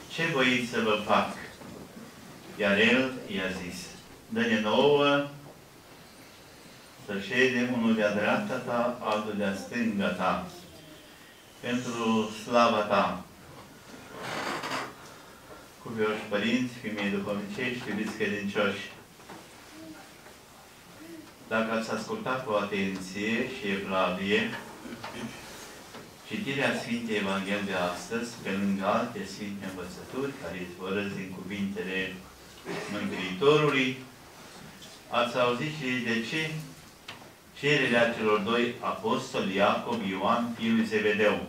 ce voiți să vă fac? Iar el i-a zis, dă-ne nouă să ședem unul de-a dreapta ta, altul de-a stânga ta, pentru slava ta. Cuvioși părinți, femei duhovnicești, iubiți credincioși, dacă ați ascultat cu atenție și evlavie citirea Sfintei Evangheliei de astăzi, pe lângă alte Sfinte învățături, care izvorăsc din cuvintele Mântuitorului, ați auzit și de ce cererea celor doi apostoli, Iacov, Ioan, fiul lui Zebedeu.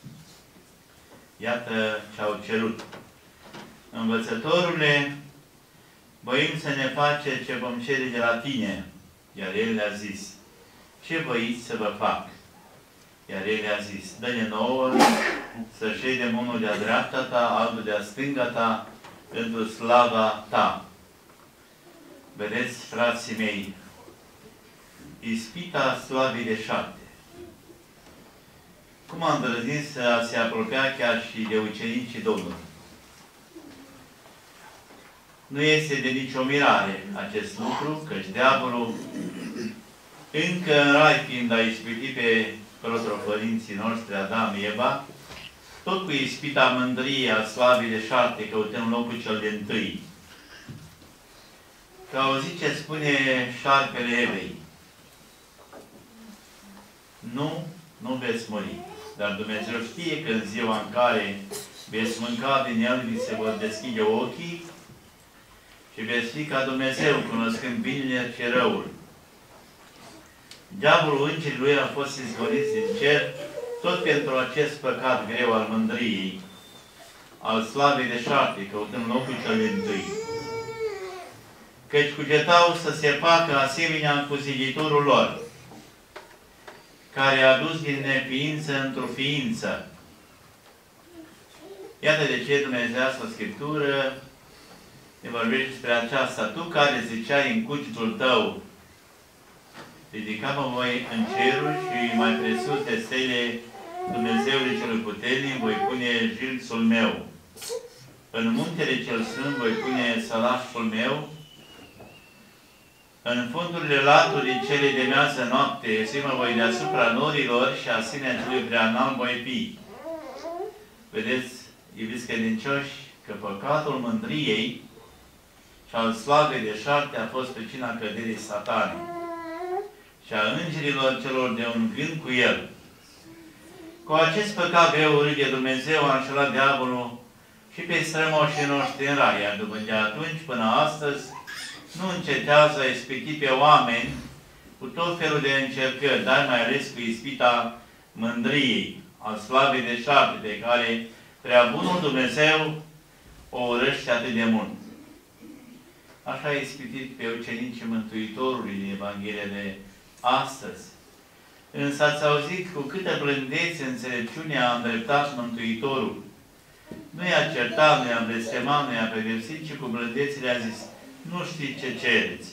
Iată ce au cerut. Învățătorule, voim să ne face ce vom cere de la tine. Iar el le-a zis, ce voiți să vă fac? Iar el le-a zis, dă-ne nouă să ședem unul de-a dreapta ta, altul de-a stânga ta, pentru slava ta. Vedeți, frații mei, ispita slavei de 7. Cum am îndrăznit să se apropia chiar și de ucenicii Domnului? Nu este de nicio mirare acest lucru, căci diavolul, încă în rai fiind a ispitit pe protrofărinții noștri, Adam, Eva, tot cu ispita mândriei a slavei de 7, căutăm locul cel de-întâi. Că auziți ce spune șarpele Evei. Nu veți muri. Dar Dumnezeu știe că în ziua în care veți mânca din el, vi se vor deschide ochii și veți fi ca Dumnezeu, cunoscând binele și răul. Diavolul îngerii lui a fost izgonit din cer, tot pentru acest păcat greu al mândriei, al slavei de 7, căutând locul cel de-întâi. Căci cugetau să se facă asemenea cu ziditorul lor, care a dus din neființă într-o ființă. Iată de ce Dumnezeiasca Scriptură ne vorbește despre aceasta. Tu care ziceai în cugetul tău, ridica-mă voi în ceruri și mai presus de stele Dumnezeului celui puternic voi pune jilțul meu. În muntele cel sfânt voi pune sălașul meu. În fundurile laturii cele de mează noapte, mă voi deasupra norilor și asemenea celui prea înalt voi fi. Vedeți, iubiți credincioși, că păcatul mândriei și al slavei de 7 a fost pricina căderii Satanei și a îngerilor celor de un gând cu el. Cu acest păcat greu râde Dumnezeu, a înșelat diavolul și pe strămoșii noștri în rai, iar de atunci până astăzi nu încetează a ispiti pe oameni cu tot felul de încercări, dar mai ales cu ispita mândriei, a slavei de 7, pe care prea bunul Dumnezeu o urăște atât de mult. Așa a ispitit pe ucenicii Mântuitorului din Evanghelia de astăzi. Însă ați auzit cu câtă blândețe înțelepciune a îndreptat Mântuitorul. Nu i-a certat, nu i-a blestemat, nu i-a pedepsit, ci cu blândețe le-a zis, nu știți ce cereți.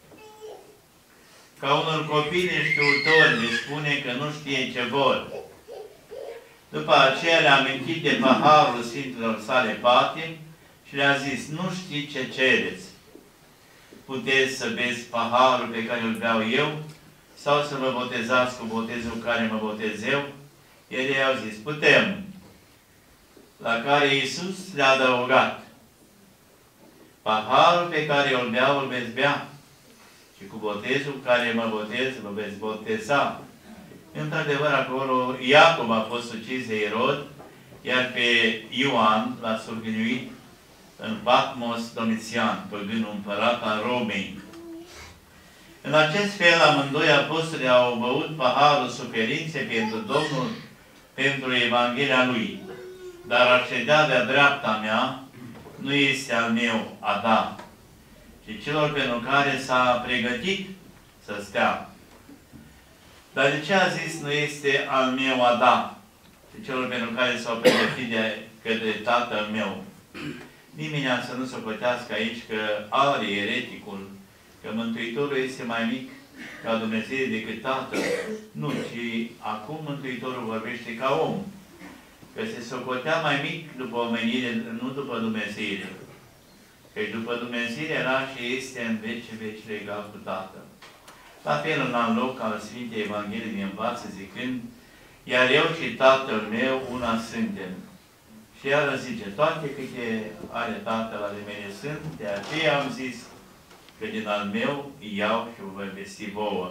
Ca unor copii neștiutori le spune că nu știe ce vor. După aceea le-a amintit de paharul Sfintelor sale patimi și le-a zis, nu știți ce cereți. Puteți să beți paharul pe care îl beau eu sau să vă botezați cu botezul care mă botez eu? Ei au zis, putem. La care Iisus le-a adăugat, paharul pe care îl beau, îl veți bea. Și cu botezul care mă botez, vă veți boteza. Într-adevăr, acolo Iacov a fost ucis de Irod, iar pe Ioan l-a surghinuit în Patmos Domitian, păgânul împărat al Romei. În acest fel, amândoi apostoli au băut paharul suferinței pentru Domnul, pentru Evanghelia Lui. Dar a ședea de-a dreapta mea nu este al meu a da, ci celor pentru care s-a pregătit să stea. Dar de ce a zis nu este al meu a da, ci celor pentru care s-au pregătit de către Tatăl meu? Nimeni să nu socotească aici că are ereticul, că Mântuitorul este mai mic ca Dumnezeu decât Tatăl. Nu, ci acum Mântuitorul vorbește ca om. că se socotea mai mic după omenire, nu după Dumnezeire. Căci după Dumnezeire era și este în veci veci legat cu Tatăl. La fel, în alt loc al Sfintei Evangheliei ne învață zicând, iar eu și Tatăl meu una suntem. Și iară zice, toate câte are Tatăl ale mele sunt, de aceea am zis că din al meu iau și vă voi vesti vouă.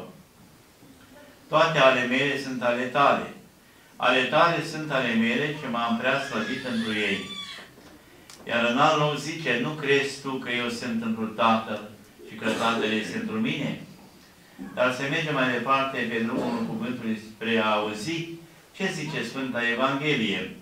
Toate ale mele sunt ale tale. Ale tale sunt ale mele și m-am prea slăvit pentru ei. Iar în alt loc zice, nu crezi tu că eu sunt într Tatăl și că Tatăl este într mine? Dar să mergem mai departe pe drumul cuvântului spre a auzi ce zice Sfânta Evanghelie.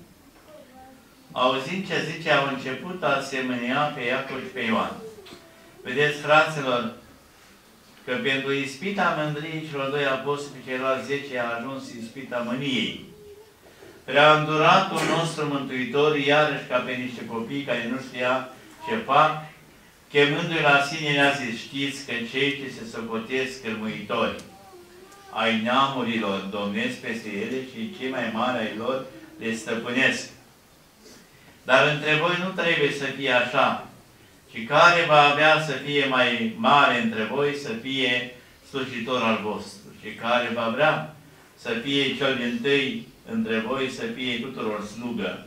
Auzind ce zice, au început a asemănea pe Iacov și pe Ioan. Vedeți, fraților, că pentru ispita mândriei celor doi apostoli, ceilalți 10, a ajuns ispita mâniei. Prea înduratul nostru Mântuitor, iarăși ca pe niște copii care nu știa ce fac, chemându-i la sine, ne-a zis, știți că cei ce se socotesc cărmuitori ai neamurilor domnesc peste ele și cei mai mari ai lor le stăpânesc. Dar între voi nu trebuie să fie așa, ci care va avea să fie mai mare între voi, să fie slujitor al vostru, și care va vrea să fie cel dintâi între voi, să fie tuturor slugă.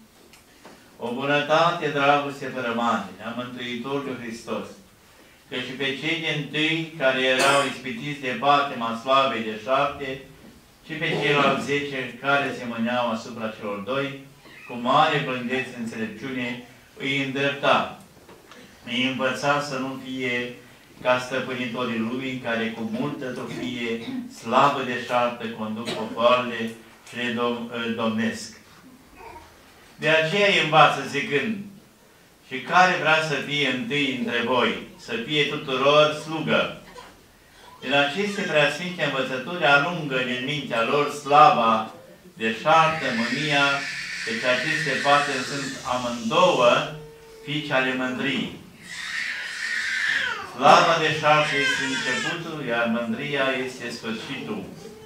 O bunătate, dragoste fără margine a Mântuitorului Hristos, că și pe cei dintâi care erau ispitiți de patema slavei de 7, și pe ceilalți 10 care se mâneau asupra celor doi, cu mare blândețe înțelepciune, îi îndrepta. Îi învăța să nu fie ca stăpânitorii lumii, care cu multă trufie, slavă de șartă, conduc popoarele și le domnesc. De aceea îi învață zicând, și care vrea să fie întâi între voi, să fie tuturor slugă. Din aceste preasfinte învățături alungă din mintea lor slava de șartă, mânia, deci aceste fapte sunt amândouă fiice ale mândriei. Slava de șartă este începutul, iar mândria este sfârșitul.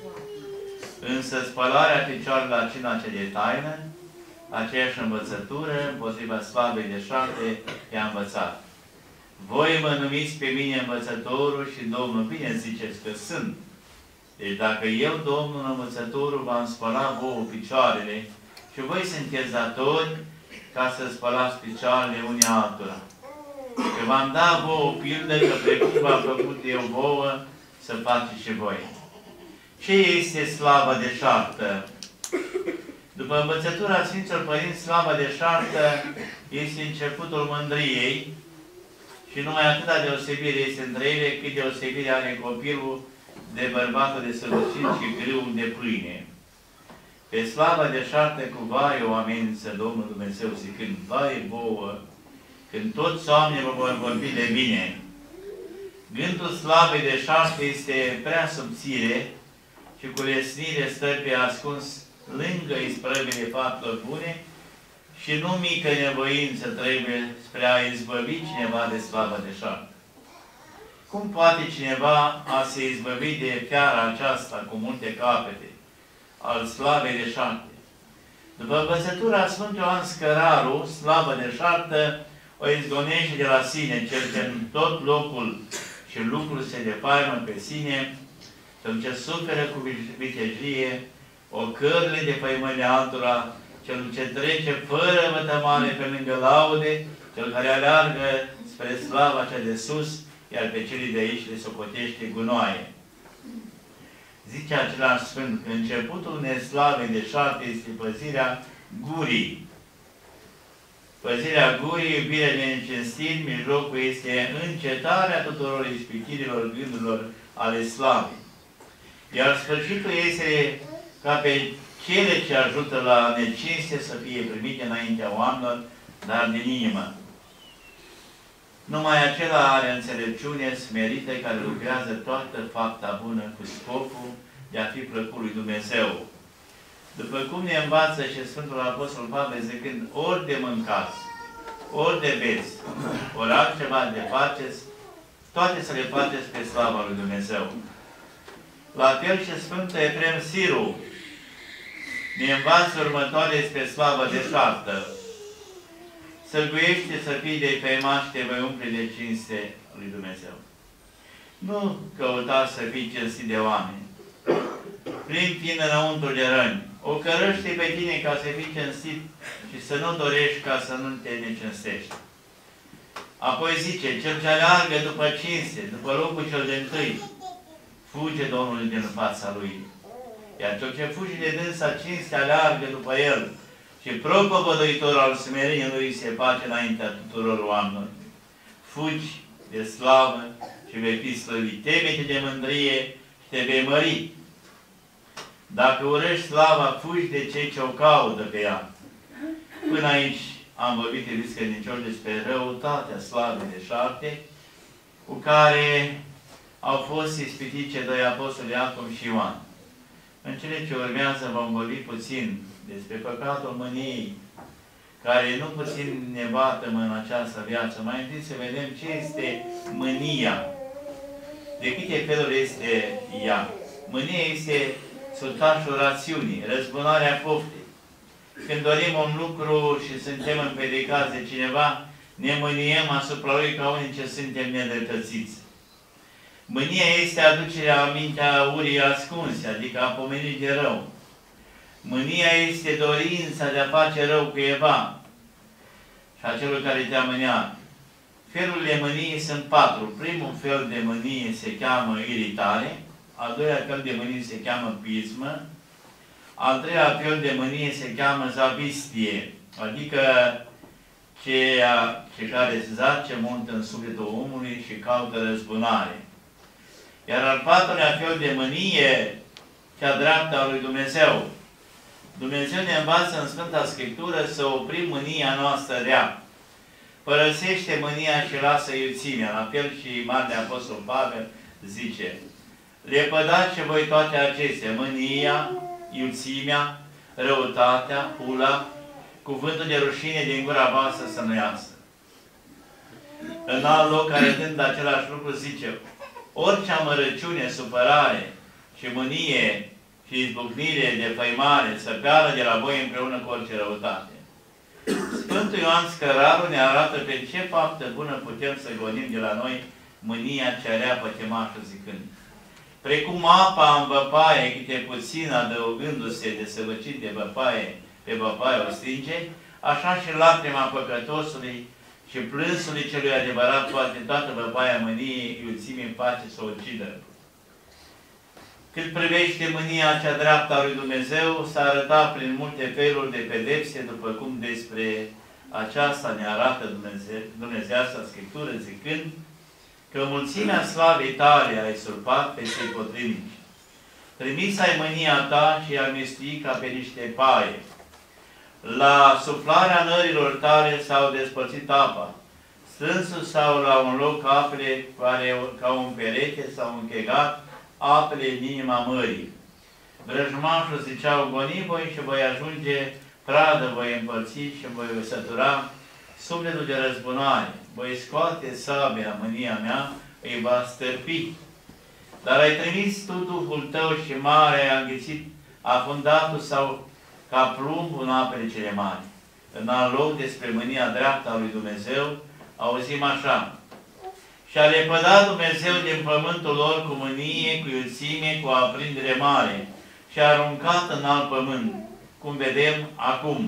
Însă spălarea picioarelor la cina ce de taină, aceeași învățătură, împotriva slavei de șarte, i-a învățat. Voi mă numiți pe mine învățătorul și Domnul, bine ziceți că sunt. Deci dacă eu, Domnul învățătorul, v-am spălat vouă picioarele și voi sunteți datori ca să spălați picioarele unii altora. Că v-am dat vouă pildă că precum v-am făcut eu vouă, să faceți și voi. Ce este slava de șartă? După învățătura Sfinților Părinți, slava de șartă este începutul mândriei și numai atâta deosebire este între ele, cât deosebire are copilul de bărbatul de săvârșit și grâul de pâine. Pe slava de șartă cu vai o amenință Domnul Dumnezeu zicând, vai vouă, când toți oamenii vă vor vorbi de bine. Gândul slavei de șartă este prea subțire și cu lesnire stă pe ascuns lângă isprăvile faptelor bune și nu mică nevoință trebuie spre a izbăvi cineva de slava de șartă. Cum poate cineva a se izbăvi de fiara aceasta cu multe capete, al slavei de șartă? După învățătura Sfântului Ioan Scăraru, slavă de șartă o izgonește de la sine, cel ce în tot locul și lucrul se defaimă pe sine, cel ce suferă cu vitejie, o cărle de făimâne altora, cel ce trece fără vătămare pe lângă laude, cel care aleargă spre slava cea de sus, iar pe celii de aici le socotește gunoaie. Zice același Sfânt că începutul neslavei de șartă este păzirea gurii. Păzirea gurii, iubirea de necinstit, mijlocul este încetarea tuturor ispitirilor gândurilor ale slavei. Iar sfârșitul este ca pe cele ce ajută la necinste să fie primite înaintea oamenilor, dar din inimă. Numai acela are înțelepciune smerită care lucrează toată fapta bună cu scopul de a fi plăcut lui Dumnezeu. După cum ne învață și Sfântul Apostol Pavel zicând, ori de mâncați, ori de beți, ori altceva de faceți, toate să le faceți pe slava lui Dumnezeu. La fel și Sfântul Efrem Siru, ne învață următoare spre slavă de șartă. Sălguiește să fii de feimat și te voi umple de cinste lui Dumnezeu. Nu căuta să fii cinstit de oameni, plin fiind înăuntru de răni. O cărăște pe tine ca să fii cinstit și să nu dorești ca să nu te necinstești. Apoi zice, cel ce aleargă după cinste, după locul cel de-ntâi, fuge Domnului din fața lui. Iar cel ce fuge de dânsa cinste aleargă după el și propovăduitor al smereniei lui se face înaintea tuturor oamenilor. Fugi de slavă și vei fi slăvit. Teme-te de mândrie și te vei mări. Dacă urăști slava, fugi de cei ce o caută pe ea. Până aici am vorbit, iubiți credincioși, despre răutatea slavei de șarte, cu care au fost ispitiți cei doi apostoli Iacov și Ioan. În cele ce urmează vom vorbi puțin despre păcatul mâniei, care nu puțin ne vatăm în această viață. Mai întâi să vedem ce este mânia. De câte feluri este ea? Mânia este sultașul rațiunii, răzbunarea poftei. Când dorim un lucru și suntem împiedicați de cineva, ne mâniem asupra lui ca unii ce suntem nedreptățiți. Mânia este aducerea amintea urii ascunse, adică a pomenirii de rău. Mânia este dorința de a face rău cuiva și a celui care te-a mâniat. Felurile mâniei sunt 4. Primul fel de mânie se cheamă iritare, al doilea fel de mânie se cheamă pismă, al treilea fel de mânie se cheamă zavistie, adică cei care zace mult în sufletul omului și caută răzbunare. Iar al patrulea fel de mânie, cea dreaptă a lui Dumnezeu. Dumnezeu ne învață în Sfânta Scriptură să oprim mânia noastră rea. Părăsește mânia și lasă iuțimea. La fel și Marele Apostol Pavel zice, lepădați și voi toate acestea, mânia, iuțimea, răutatea, hula, cuvântul de rușine din gura voastră să nu iasă. În alt loc, arătând același lucru, zice, orice amărăciune, supărare și mânie și izbucnire de făimare să peară de la voi împreună cu orice răutate. Sfântul Ioan Scăraru ne arată pe ce faptă bună putem să gonim de la noi mânia cea rea pătimașă zicând. Precum apa în văpaie, câte puțin adăugându-se de săvârșit de văpaie, pe văpaie o stinge, așa și lacrima păcătosului și plânsului celui adevărat toată văpaia mâniei, iuțimii face să o ucidă. Cât privește mânia cea dreaptă a lui Dumnezeu, s-a arătat prin multe feluri de pedepse, după cum despre aceasta ne arată Dumnezească Scriptură, zicând că mulțimea slavei tale ai surpat pe cei potrivnici. Trimis ai mânia ta și ai mistui ca pe niște paie. La suflarea nărilor tale s-au despărțit apa. Strânsul sau la un loc apele care ca un perete s-au închegat apele în inima mării. Vrăjmașul ziceau, goni voi și voi ajunge, pradă voi împărți și voi sătura sufletul de răzbunare. Voi scoate sabia, mânia mea, îi va stârpi. Dar ai trimis tu Duhul tău și mare ai înghițit afundatul sau ca plumb în apele cele mari. În alt loc despre mânia dreaptă a lui Dumnezeu, auzim așa. Și a lepădat Dumnezeu din pământul lor cu mânie, cu iuțime, cu aprindere mare și a aruncat în alt pământ, cum vedem acum.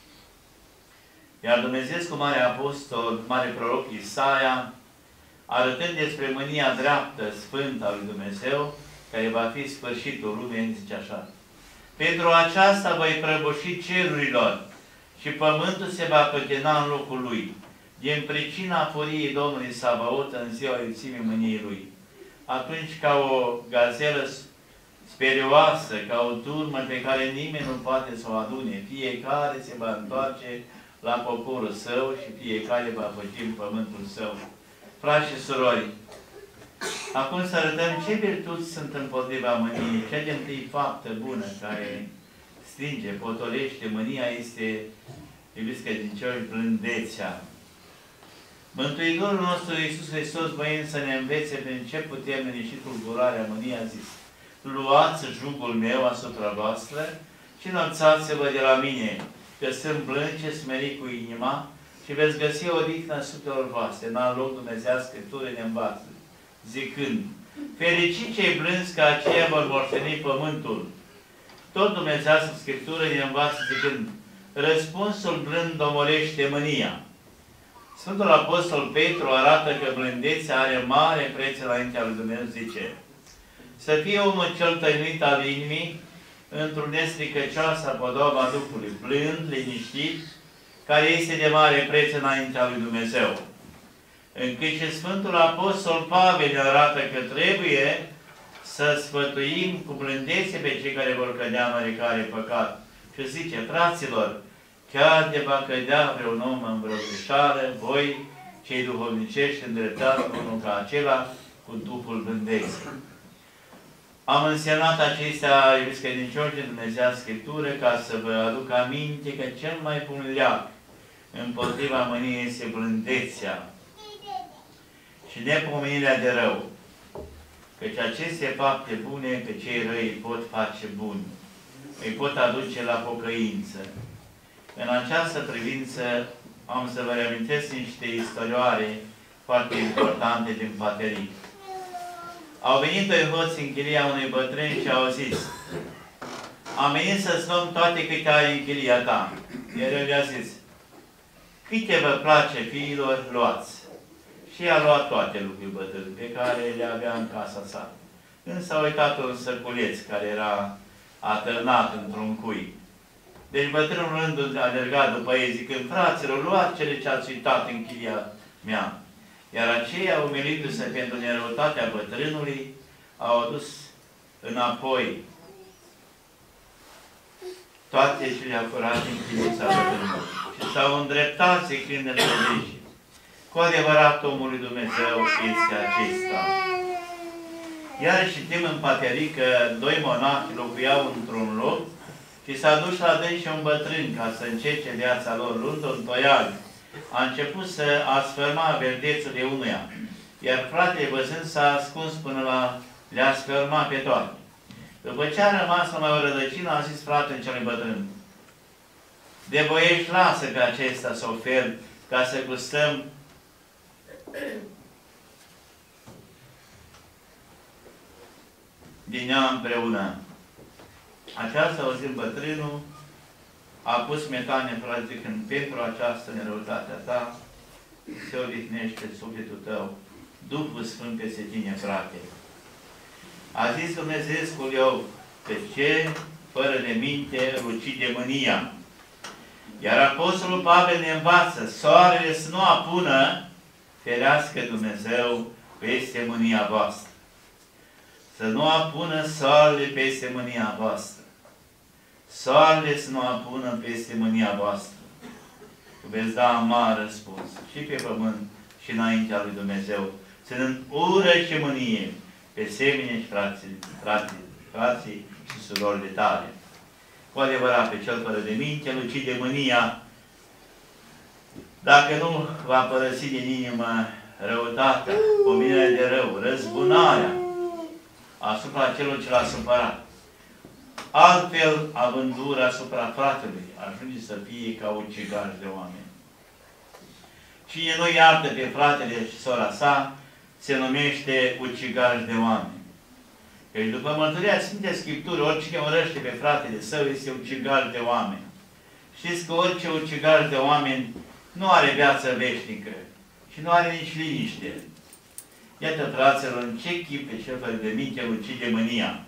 Iar Dumnezeu cu mare apostol, mare proroc Isaia, arătând despre mânia dreaptă, sfântă a lui Dumnezeu, care va fi sfârșitul lumii, zice așa. Pentru aceasta voi prăbuși cerurilor și pământul se va clătina în locul lui, din pricina furiei Domnului Sabaot în ziua iuțimii mâniei lui. Atunci, ca o gazelă sperioasă, ca o turmă pe care nimeni nu poate să o adune, fiecare se va întoarce la poporul său și fiecare va făci în pământul său. Frați și surori, acum să arătăm ce virtuți sunt împotriva mâniei. Cea dintâi faptă bună care stinge, potolește mânia este, iubiți credincioși, blândețea. Mântuitorul nostru Iisus Hristos, voind să ne învețe prin ce putem liniști tulburarea mâniei, a zis, luați jugul meu asupra voastră și înălțați-vă de la mine, că sunt blând și smerit cu inima, și veți găsi o odihnă sufletelor voastre. În alt loc Dumnezeu Scriptură ne învață, zicând, fericiți cei blânzi, că aceia vor moșteni pământul. Tot Dumnezeu Scriptură ne învață zicând, răspunsul blând omolește mânia. Sfântul Apostol Petru arată că blândețea are mare preț înaintea lui Dumnezeu, zice, să fie omul cel tăinuit al inimii, într-un nestricăcioasă podoba Duhului, blând, liniștit, care este de mare preț înaintea lui Dumnezeu. Încât și Sfântul Apostol Pavel ne arată că trebuie să sfătuim cu blândețe pe cei care vor cădea în oricare păcat. Și zice, fraților, chiar de va cădea vreun om în vreo greșeală, voi, cei duhovnicești, îndreptați unul ca acela cu Duhul blândeții. Am însemnat acestea, iubiți credincioși, din Dumnezeu Scriptură, ca să vă aduc aminte că cel mai bun leac împotriva mâniei este blândețea și nepomenirea de rău. Căci aceste fapte bune pe cei răi îi pot face buni, îi pot aduce la pocăință. În această privință am să vă reamintesc niște istorioare foarte importante din Paterii. Au venit doi hoți în chilia unui bătrân și au zis, am venit să-ți luăm toate câte ai în chilia ta. Iar el le-a zis, câte vă place, fiilor, luați. Și a luat toate lucruri bătrâni pe care le avea în casa sa. Însă a uitat un săculeț care era atârnat într-un cui. Deci bătrânul rândul a alergat după ei zicând, fraților, luați cele ce ați uitat în chilia mea. Iar aceia, umilindu-se pentru nerăutatea bătrânului, au adus înapoi toate ce le-a furat în chilița bătrânului. Și s-au îndreptat zicând în lege. Cu adevărat, omul lui Dumnezeu este acesta. Iar citim în Paterii că doi monahi locuiau într-un loc și s-a dus la dâns și un bătrân ca să încerce viața lor, luând un toiag. A început să asfărma verdețurile unuia, iar fratele, văzând, s-a ascuns până la le-a sfărma pe toate. După ce a rămas numai o rădăcină, a zis fratele celui bătrân, de voiești, lasă pe acesta să ofer, ca să gustăm din ea împreună. Aceasta, auzind bătrânul, a pus metane în frate, zicând, pentru această nerăutate a ta se odihnește sufletul tău, Duhul Sfânt peste tine, frate. A zis Dumnezeescul Iov, pe ce, fără de minte, îl ucide mânia. Iar Apostolul Pavel ne învață, soarele să nu apună, ferească Dumnezeu peste mânia voastră. Să nu apună soarele peste mânia voastră. Soarele să nu apună peste mânia voastră. Veți da amar răspuns și pe pământ și înaintea lui Dumnezeu, ținând ură și mânie pe semene și frații și surorile tale. Cu adevărat, pe cel fără de minte, îl ucide mânia, dacă nu va părăsi din inimă răutatea, pomenirea de rău, răzbunarea asupra celor ce l-a supărat. Altfel, având ură asupra fratelui, ajunge să fie ca ucigaș de oameni. Cine nu iartă pe fratele și sora sa, se numește ucigaș de oameni. Deci, după mărturia Sfintei Scripturi, oricine urăște pe fratele său este ucigaș de oameni. Știți că orice ucigaș de oameni nu are viață veșnică și nu are nici liniște. Iată, fraților, în ce chip pe cel fără de minte îl ucide mânia.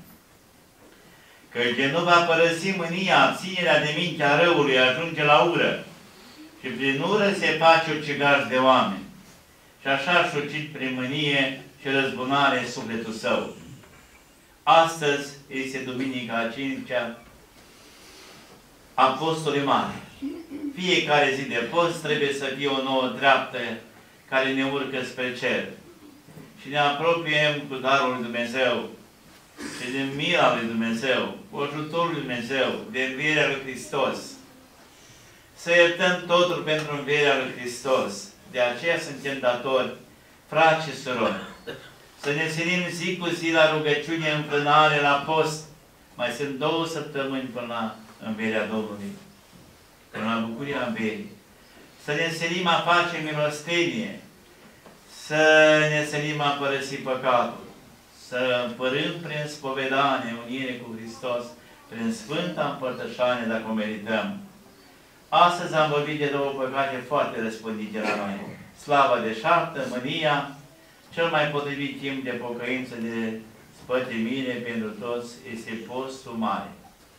Că nu va părăsi mânia, abținerea de minte a răului, ajunge la ură. Și prin ură se face ucigaș de oameni. Și așa își ucid prin mânie și răzbunare sufletul său. Astăzi este Duminica a 5-a Apostolii Mari. Fiecare zi de post trebuie să fie o nouă treaptă care ne urcă spre cer. Și ne apropiem cu darul lui Dumnezeu și din mila lui Dumnezeu, cu ajutorul lui Dumnezeu, de învierea lui Hristos. Să iertăm totul pentru învierea lui Hristos. De aceea suntem datori, frați și surori, să ne silim zi cu zi la rugăciune, înfrânare, la post. Mai sunt 2 săptămâni până la învierea Domnului, până la bucuria învierii. Să ne înselim a face milostenie, să ne înselim a părăsi păcatul, să împărâm prin spovedanie, unire cu Hristos, prin Sfânta Împărtășanie, dacă o merităm. Astăzi am vorbit de două păcate foarte răspândite la noi. Slava deșartă, mânia, cel mai potrivit timp de pocăință, de spătimire pentru toți este postul mare.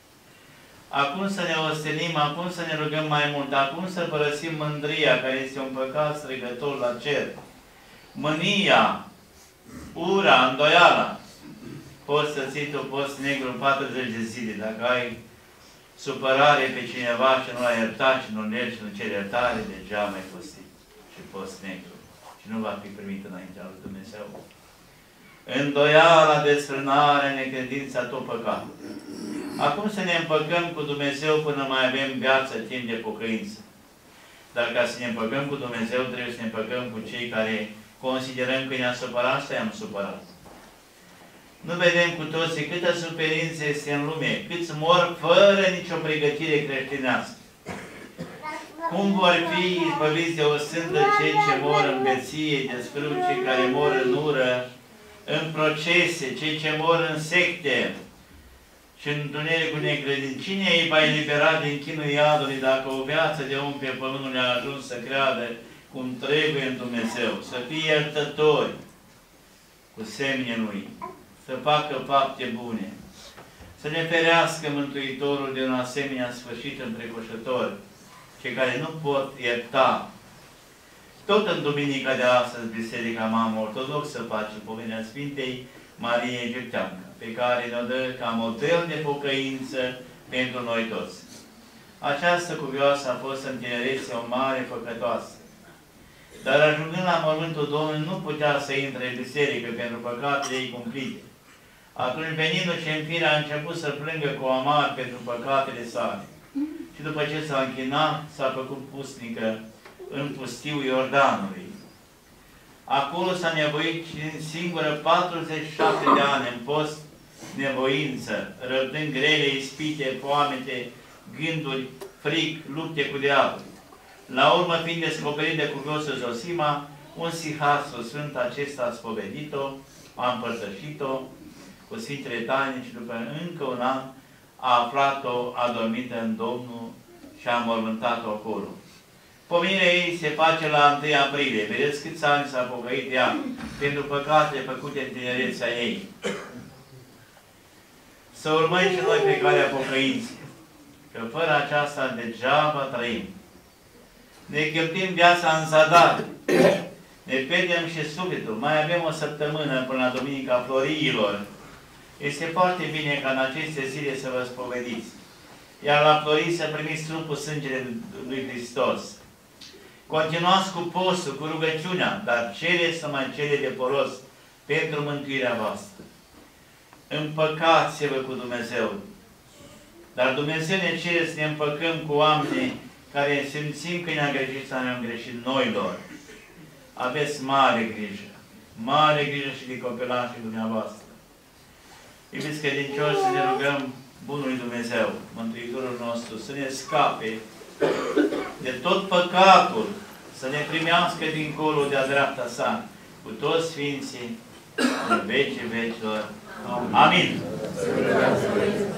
Acum să ne ostenim, acum să ne rugăm mai mult, acum să părăsim mândria, care este un păcat strigător la cer. Mânia, ura, îndoiala. Poți să ții tu post negru 40 de zile. Dacă ai supărare pe cineva și nu l-ai iertat și nu mergi și nu ceri iertare, degeaba ai postit și post negru. Și nu va fi primit înaintea lui Dumnezeu. Îndoiala, desfrânarea, necredința, tot păcatul. Acum să ne împăcăm cu Dumnezeu până mai avem viață, timp de pocăință. Dar ca să ne împăcăm cu Dumnezeu, trebuie să ne împăcăm cu cei care considerăm că ne-a supărat sau i-am supărat. Nu vedem cu toții câtă suferință este în lume, câți mor fără nicio pregătire creștinească. Cum vor fi izbăviți de o sândă cei ce mor în beție, de scrâu, cei care mor în ură, în procese, cei ce mor în secte și în întunericul necredinței. Cine îi va elibera din chinul iadului dacă o viață de om pe pământ nu le-a ajuns să creadă cum trebuie în Dumnezeu, să fie iertători cu semne Lui, să facă fapte bune, să ne ferească Mântuitorul de un asemenea sfârșit înfricoșător, cei care nu pot ierta. Tot în duminica de astăzi, Biserica Mamă Ortodoxă face pomenirea Sfintei Marie Egipteancă, pe care ne-o dă ca model de pocăință pentru noi toți. Această cuvioasă a fost în tinerețe o mare păcătoasă, dar ajungând la mormântul Domnului nu putea să intre în biserică pentru păcatele ei cumplite. Atunci, venindu-și în fire, a început să plângă cu amar pentru păcatele sale. Și după ce s-a închinat, s-a făcut pusnică în pustiul Iordanului. Acolo s-a nevoit singură 47 de ani în post, nevoință, răbdând grele ispite, foamete, gânduri, fric, lupte cu diavolul. La urmă, fiind descoperit de cuviosul Zosima, un sihastru sfânt acesta a spovedit-o, a împărtășit-o cu Sfintele Taine și după încă un an a aflat-o adormită în Domnul și a mormântat-o acolo. Pomenirea ei se face la 1 aprilie. Vedeți câți ani s-a pocăit ea pentru păcatele făcute în tinerețea ei. Să urmăm și noi pe calea pocăinței, că fără aceasta degeaba trăim. Ne cheltuim viața în zadar, ne pierdem și sufletul. Mai avem o săptămână până la Duminica Floriilor. Este foarte bine ca în aceste zile să vă spovediți. Iar la Florii să primiți trupul, sângele lui Hristos. Continuați cu postul, cu rugăciunea, dar cereți să mai cere de folos pentru mântuirea voastră. Împăcați-vă cu Dumnezeu. Dar Dumnezeu ne cere să ne împăcăm cu oamenii care simțim că ne-am greșit sau ne-am greșit noi lor. Aveți mare grijă. Mare grijă și de copilașii dumneavoastră. Iubiți credincioși, să ne rugăm Bunului Dumnezeu, Mântuitorul nostru, să ne scape de tot păcatul, să ne primească dincolo de-a dreapta sa, cu toți Sfinții, în vecii vecilor. Amin.